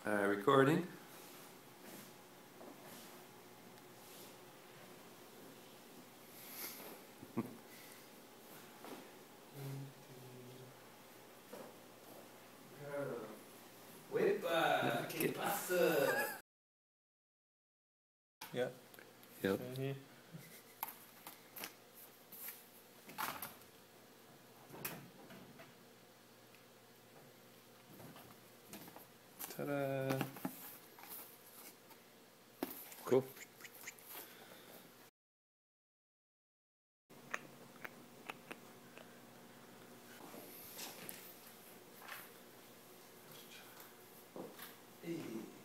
Recording. Uepa, ¿qué pasa? Yep. Right here. Ta-da! Cool. Hey.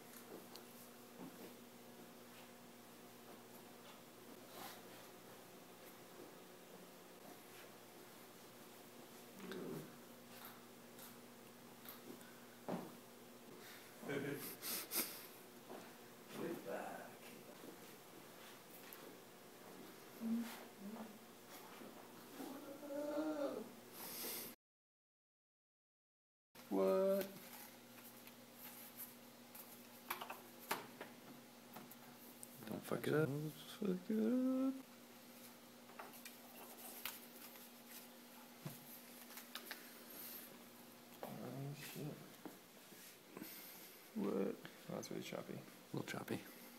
What? Don't fuck it up. Fuck it up. Oh shit. What? Oh, that's really choppy. A little choppy.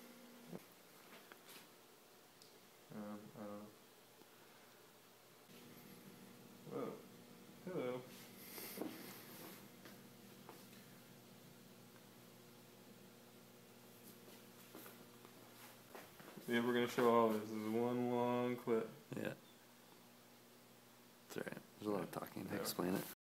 Whoa. Hello. Yeah, we're gonna show all of this. This is one long clip. Yeah. It's alright. There's a lot of talking to explain it.